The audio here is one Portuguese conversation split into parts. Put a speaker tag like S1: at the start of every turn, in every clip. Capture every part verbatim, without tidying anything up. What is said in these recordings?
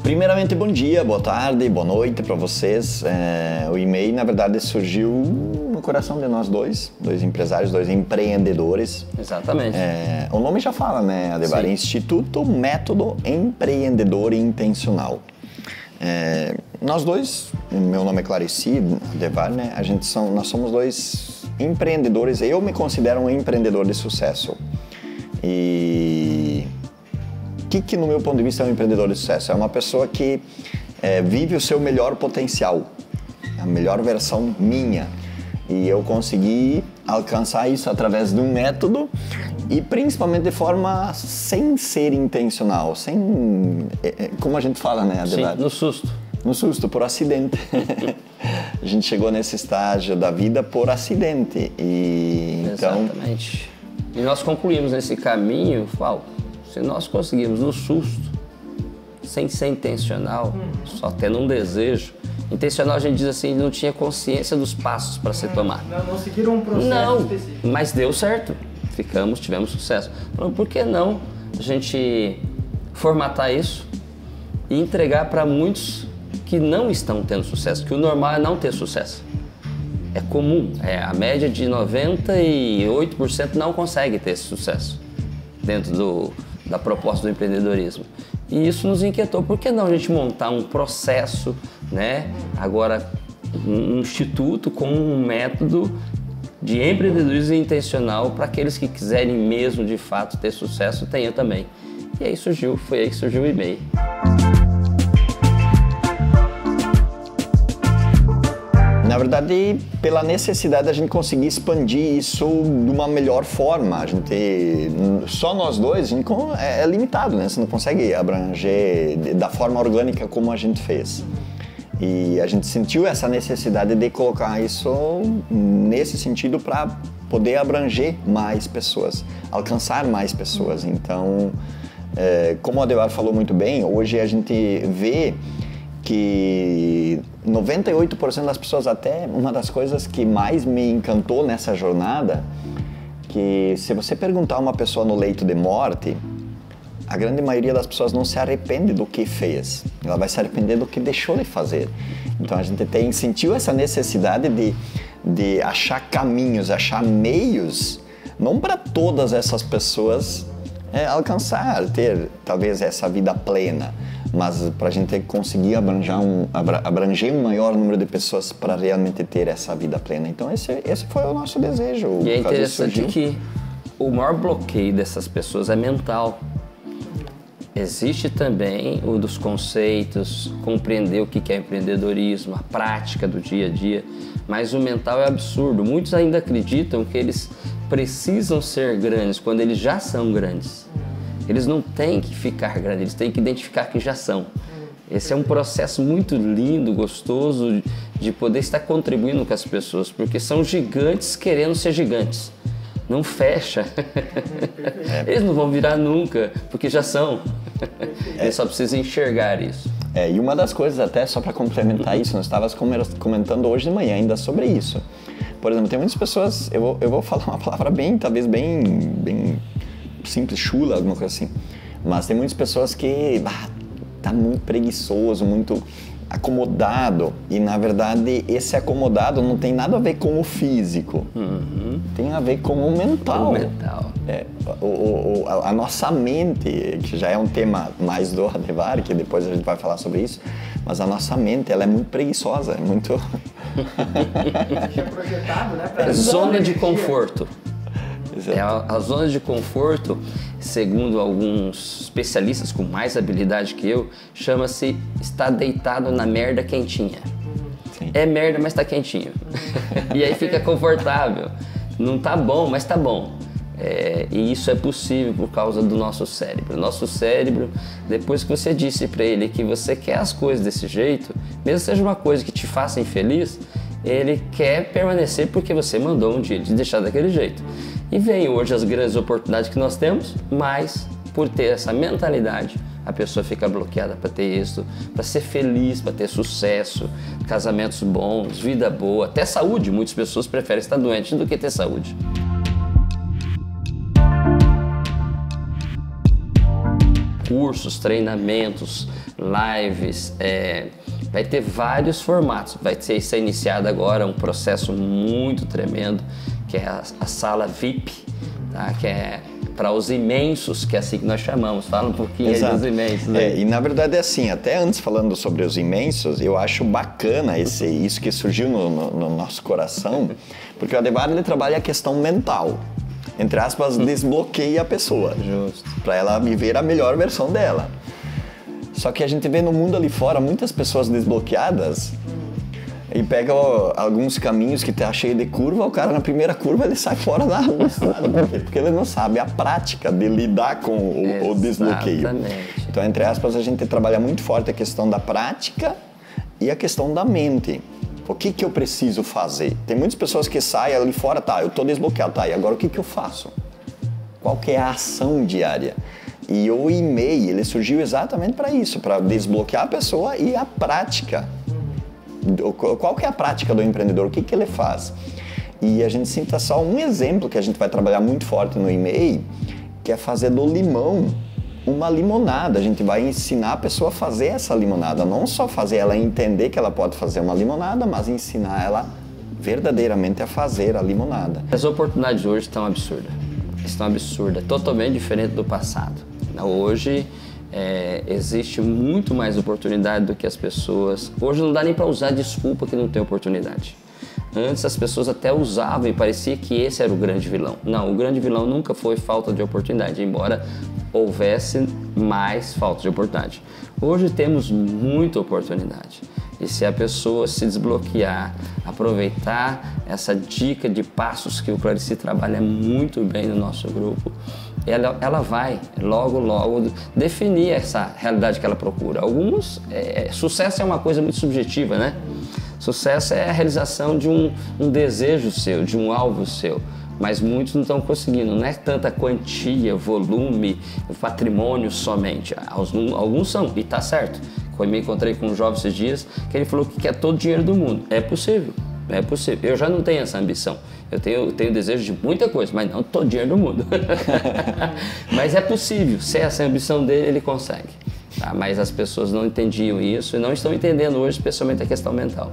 S1: Primeiramente, bom dia, boa tarde, boa noite para vocês. É, o e-mail, na verdade, surgiu no coração de nós dois, dois empresários, dois empreendedores.
S2: Exatamente.
S1: É, o nome já fala, né, Adevar?
S2: Sim.
S1: Instituto Método Empreendedor Intencional. É, nós dois, meu nome é Clarici Adevar, né? A gente são, nós somos dois empreendedores. Eu me considero um empreendedor de sucesso. E o que, que, no meu ponto de vista, é um empreendedor de sucesso? É uma pessoa que é, vive o seu melhor potencial, a melhor versão minha. E eu consegui alcançar isso através de um método e principalmente de forma sem ser intencional, sem, é, como a gente fala, né, Adevar?
S2: Sim, no susto.
S1: No susto, por acidente. A gente chegou nesse estágio da vida por acidente. E, então...
S2: Exatamente. E nós concluímos nesse caminho, Val, se nós conseguirmos no susto, sem ser intencional, hum. só tendo um desejo. Intencional, a gente diz assim, não tinha consciência dos passos para se tomar.
S3: Não, não seguiram um processo
S2: não,
S3: específico.
S2: Mas deu certo. Ficamos, tivemos sucesso. Então, por que não a gente formatar isso e entregar para muitos que não estão tendo sucesso? Que o normal é não ter sucesso. É comum. É, a média de noventa e oito por cento não consegue ter esse sucesso dentro do, da proposta do empreendedorismo. E isso nos inquietou. Por que não a gente montar um processo, né? Agora, um instituto com um método de empreendedorismo intencional para aqueles que quiserem mesmo, de fato, ter sucesso, tenha também. E aí surgiu, foi aí que surgiu o e-mail.
S1: Na verdade, pela necessidade da gente conseguir expandir isso de uma melhor forma. A gente, só nós dois, a gente é limitado, né? Você não consegue abranger da forma orgânica como a gente fez. E a gente sentiu essa necessidade de colocar isso nesse sentido para poder abranger mais pessoas, alcançar mais pessoas. Então, é, como o Adevar falou muito bem, hoje a gente vê que noventa e oito por cento das pessoas, até uma das coisas que mais me encantou nessa jornada, que se você perguntar a uma pessoa no leito de morte, a grande maioria das pessoas não se arrepende do que fez, ela vai se arrepender do que deixou de fazer. Então a gente tem, sentiu essa necessidade de, de achar caminhos, achar meios, não para todas essas pessoas é, alcançar, ter talvez essa vida plena, mas para a gente conseguir abranger um, abranger um maior número de pessoas para realmente ter essa vida plena. Então esse, esse foi o nosso desejo.
S2: E é interessante que o maior bloqueio dessas pessoas é mental. Existe também o dos conceitos, compreender o que é empreendedorismo, a prática do dia a dia, mas o mental é absurdo. Muitos ainda acreditam que eles precisam ser grandes quando eles já são grandes. Eles não têm que ficar grandes, eles têm que identificar que já são. Esse é um processo muito lindo, gostoso, de poder estar contribuindo com as pessoas, porque são gigantes querendo ser gigantes. Não fecha. Eles não vão virar nunca, porque já são. Eles só precisam enxergar isso.
S1: É, e uma das coisas, até só para complementar isso, nós estávamos comentando hoje de manhã ainda sobre isso. Por exemplo, tem muitas pessoas, eu vou, eu vou falar uma palavra bem, talvez bem, bem simples, chula, alguma coisa assim. Mas tem muitas pessoas que bah, tá muito preguiçoso, muito acomodado. E, na verdade, esse acomodado não tem nada a ver com o físico. Uhum. Tem a ver com o mental.
S2: O mental.
S1: É, o, o, a, a nossa mente, que já é um tema mais do Adevar, que depois a gente vai falar sobre isso, mas a nossa mente, ela é muito preguiçosa, é muito...
S3: é projetado, né? Pra
S2: zona de conforto.
S1: Exato.
S2: É a, a zona de conforto, segundo alguns especialistas com mais habilidade que eu, chama-se estar deitado na merda quentinha. Sim. É merda, mas tá quentinho. E aí fica confortável. Não tá bom, mas tá bom. É, e isso é possível por causa do nosso cérebro. O nosso cérebro, depois que você disse para ele que você quer as coisas desse jeito, mesmo que seja uma coisa que te faça infeliz, ele quer permanecer porque você mandou um dia de deixar daquele jeito. E vem hoje as grandes oportunidades que nós temos, mas por ter essa mentalidade, a pessoa fica bloqueada para ter êxito, para ser feliz, para ter sucesso, casamentos bons, vida boa, até saúde. Muitas pessoas preferem estar doentes do que ter saúde. cursos, treinamentos, lives, é, vai ter vários formatos. Vai ser, ser iniciado agora um processo muito tremendo, que é a, a sala V I P, tá? Que é para os imensos, que é assim que nós chamamos. Fala um pouquinho aí dos imensos. Né?
S1: É, e na verdade é assim, até antes falando sobre os imensos, eu acho bacana esse, isso que surgiu no, no, no nosso coração, porque o Ademar ele trabalha a questão mental. Entre aspas, desbloqueia a pessoa, para ela viver a melhor versão dela. Só que a gente vê no mundo ali fora muitas pessoas desbloqueadas e pega ó, alguns caminhos que tá cheio de curva, o cara na primeira curva ele sai fora da rua, sabe? Porque ele não sabe a prática de lidar com o, o desbloqueio. Então, entre aspas, a gente trabalha muito forte a questão da prática e a questão da mente. O que que eu preciso fazer? Tem muitas pessoas que saem ali fora, tá, eu tô desbloqueado, tá, e agora o que que eu faço? Qual que é a ação diária? E o e-mail, ele surgiu exatamente para isso, para desbloquear a pessoa e a prática. Qual que é a prática do empreendedor? O que que ele faz? E a gente cita só um exemplo que a gente vai trabalhar muito forte no e-mail, que é fazer do limão uma limonada. A gente vai ensinar a pessoa a fazer essa limonada, não só fazer ela entender que ela pode fazer uma limonada, mas ensinar ela verdadeiramente a fazer a limonada.
S2: As oportunidades hoje estão absurdas, estão absurdas, totalmente diferente do passado. Hoje é, existe muito mais oportunidade do que as pessoas. Hoje não dá nem para usar desculpa que não tem oportunidade. Antes as pessoas até usavam e parecia que esse era o grande vilão. Não, o grande vilão nunca foi falta de oportunidade, embora houvesse mais falta de oportunidade. Hoje temos muita oportunidade. E se a pessoa se desbloquear, aproveitar essa dica de passos que o Clarice trabalha muito bem no nosso grupo, ela, ela vai logo, logo definir essa realidade que ela procura. Alguns, é, sucesso é uma coisa muito subjetiva, né? Sucesso é a realização de um, um desejo seu, de um alvo seu. Mas muitos não estão conseguindo, não é tanta quantia, volume, patrimônio somente. Alguns são, e está certo. Eu me encontrei com um jovem esses dias que ele falou que quer todo o dinheiro do mundo. É possível, é possível. Eu já não tenho essa ambição. Eu tenho, eu tenho desejo de muita coisa, mas não todo o dinheiro do mundo. Mas é possível, se essa é a ambição dele, ele consegue. Tá? Mas as pessoas não entendiam isso e não estão entendendo hoje, especialmente a questão mental.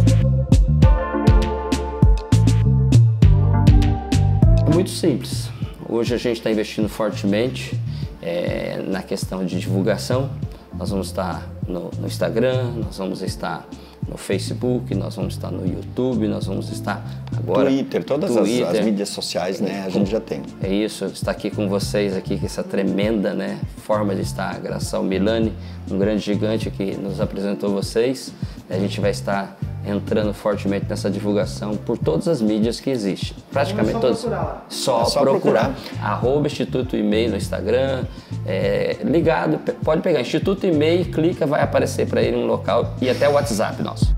S2: Muito simples. Hoje a gente está investindo fortemente é, na questão de divulgação. Nós vamos estar no, no Instagram, nós vamos estar no Facebook, nós vamos estar no YouTube, nós vamos estar agora...
S1: Twitter, todas Twitter. As, as mídias sociais, né, a gente já tem.
S2: É isso, estar aqui com vocês, aqui com essa tremenda, né, forma de estar, graças ao Milani, um grande gigante que nos apresentou vocês. A gente vai estar entrando fortemente nessa divulgação por todas as mídias que existem. Praticamente todas. Só, é só procurar. procurar. Arroba Instituto E-mail no Instagram. É, ligado, pode pegar Instituto E-mail, clica, vai aparecer para ele um local e até o WhatsApp nosso.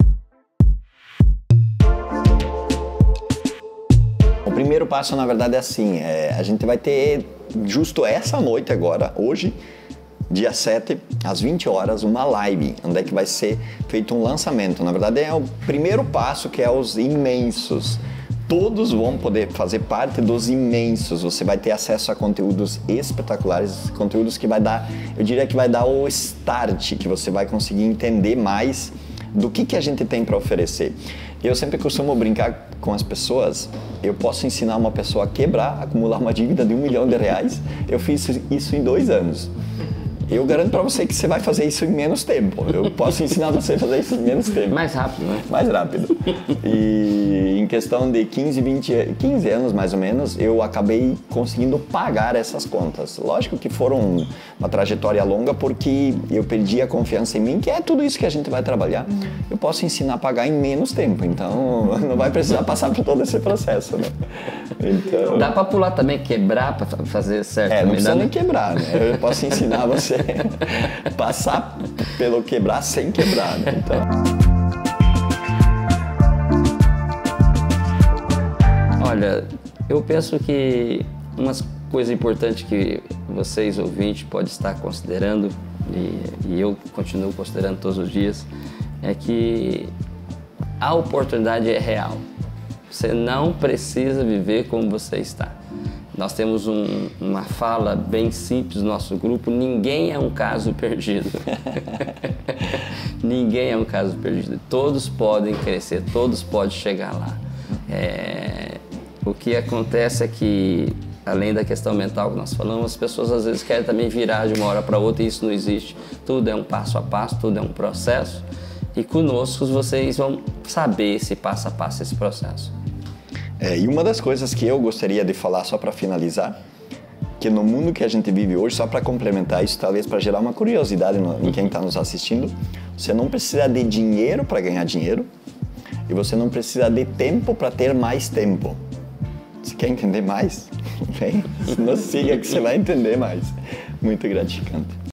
S1: O primeiro passo, na verdade, é assim, é, a gente vai ter justo essa noite agora, hoje, dia sete, às vinte horas, uma live, onde é que vai ser feito um lançamento. Na verdade, é o primeiro passo, que é os imensos. Todos vão poder fazer parte dos imensos. Você vai ter acesso a conteúdos espetaculares, conteúdos que vai dar, eu diria que vai dar o start, que você vai conseguir entender mais do que, que a gente tem para oferecer. Eu sempre costumo brincar com as pessoas, eu posso ensinar uma pessoa a quebrar, acumular uma dívida de um milhão de reais. Eu fiz isso em dois anos. Eu garanto para você que você vai fazer isso em menos tempo. Eu posso ensinar você a fazer isso em menos tempo.
S2: Mais rápido, né?
S1: Mais rápido. E em questão de quinze, vinte, quinze anos mais ou menos, eu acabei conseguindo pagar essas contas. Lógico que foram uma trajetória longa, porque eu perdi a confiança em mim, que é tudo isso que a gente vai trabalhar. Eu posso ensinar a pagar em menos tempo, então não vai precisar passar por todo esse processo, né? Então...
S2: Dá para pular também, quebrar para fazer certo?
S1: É, não precisa nem quebrar, né? Eu posso ensinar você passar pelo quebrar sem quebrar, né? Então...
S2: Olha, eu penso que uma coisa importante que vocês, ouvintes, podem estar considerando, e, e eu continuo considerando todos os dias, é que a oportunidade é real. Você não precisa viver como você está. Nós temos um, uma fala bem simples no nosso grupo: ninguém é um caso perdido. Ninguém é um caso perdido. Todos podem crescer, todos podem chegar lá. É, o que acontece é que, além da questão mental que nós falamos, as pessoas às vezes querem também virar de uma hora para outra, e isso não existe. Tudo é um passo a passo, tudo é um processo. E conosco vocês vão saber esse passo a passo, esse processo.
S1: É, e uma das coisas que eu gostaria de falar, só para finalizar, que no mundo que a gente vive hoje, só para complementar isso, talvez para gerar uma curiosidade no, em quem está nos assistindo, você não precisa de dinheiro para ganhar dinheiro e você não precisa de tempo para ter mais tempo. Você quer entender mais? Vem, nos siga que você vai entender mais. Muito gratificante.